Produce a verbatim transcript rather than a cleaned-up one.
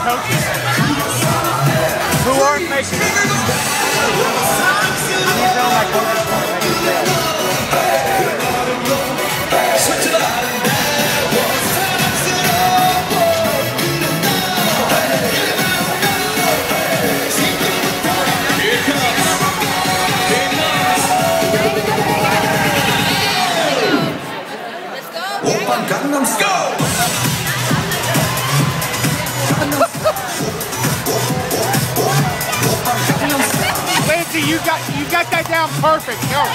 coaches who aren't making it. You tell my coaches who aren't making it. Let's go! Lindsay, you got you got that down perfect. Go.